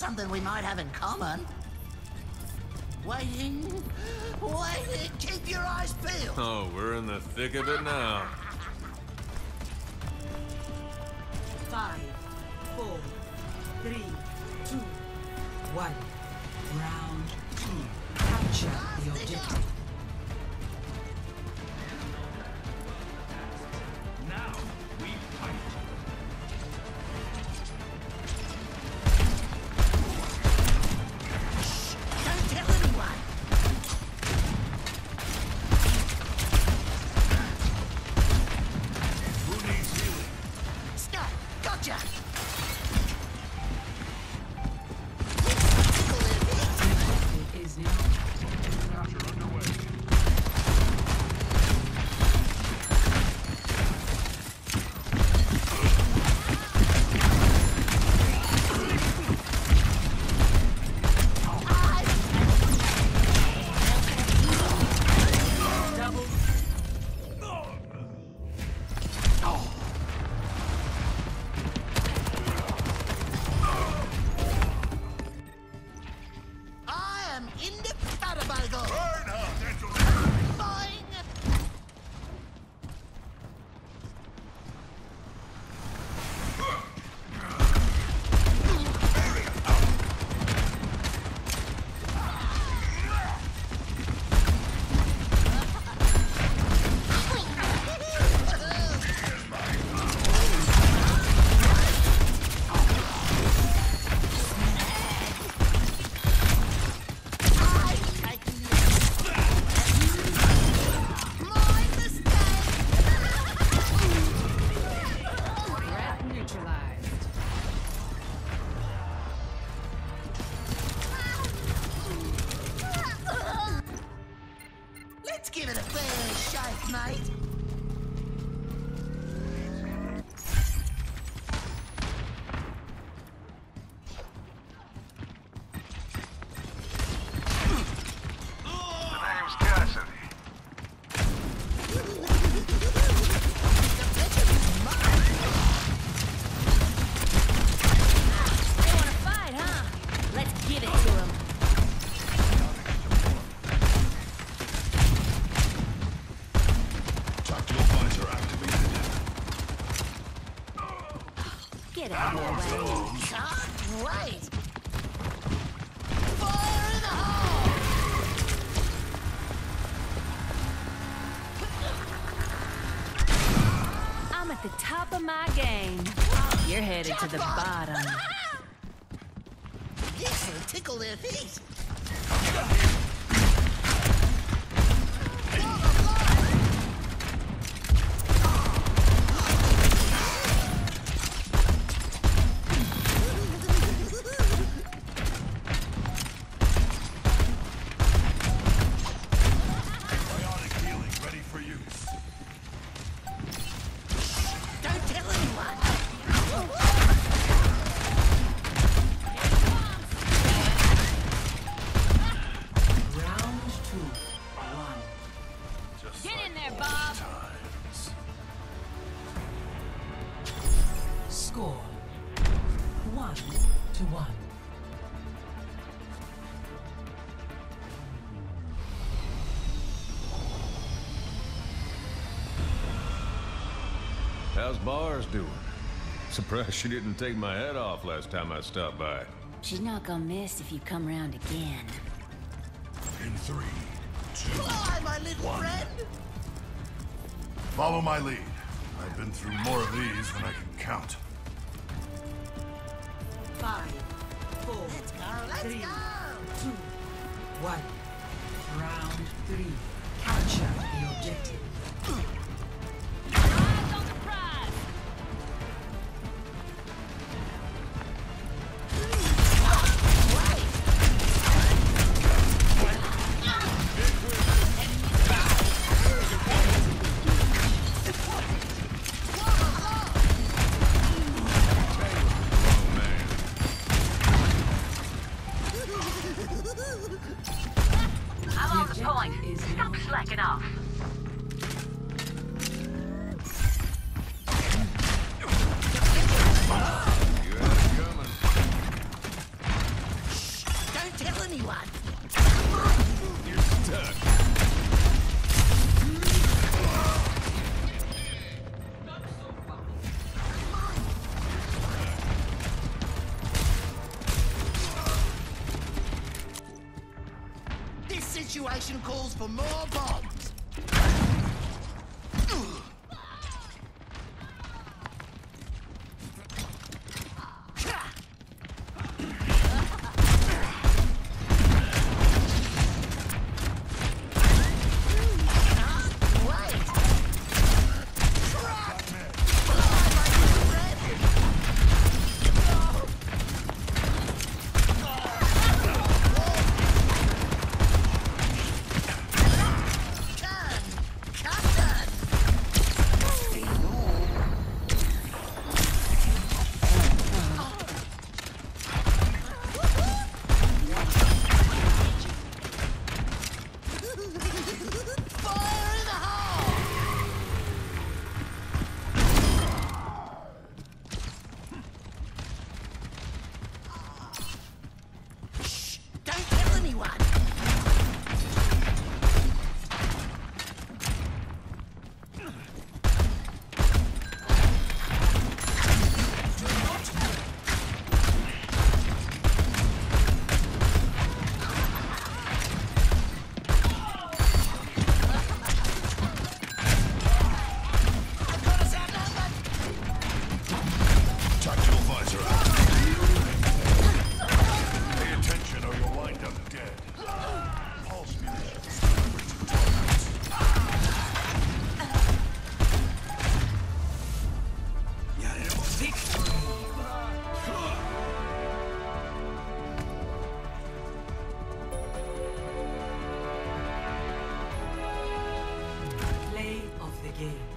Something we might have in common. Waiting. Waiting. Keep your eyes peeled. Oh, we're in the thick of it now. 5, 4, 3, 2, 1. Round 2. Capture the objective. Now we fight. Don't tell anyone. Who needs healing? Snap. Gotcha. Objective is now. Capture underway. I am indefatigable. Burn her, dental. Boing. My mistake. Threat neutralized. Let's give it a fair shake, mate. The name's Cassidy. They wanna fight, huh? Let's give it to them. Tactical visor activated. Get out of the way. Can't wait. Fire in the hole. I'm at the top of my game. You're headed to the bottom. This will tickle their feet. Bionic healing ready for use. Don't tell anyone. Round 2. 1. Just Get like in there, old Bob. times. Score 1 to 1. How's Bars doing? Surprised she didn't take my head off last time I stopped by. She's not gonna miss if you come round again. In 3, 2, Fly, my little friend. follow my lead. I've been through more of these than I can count. 5, 4, Let's go. Let's 3, go. 2, 1. Round 3. Capture the objective. Eyes on the prize. I'm on the point. Stop slacking off. You had it coming. Don't tell anyone. You're stuck. This situation calls for more bombs. Don't tell anyone. Tactical visor out. Pay attention or you'll wind up dead. Pulse munitions delivered to targets. Play of the game.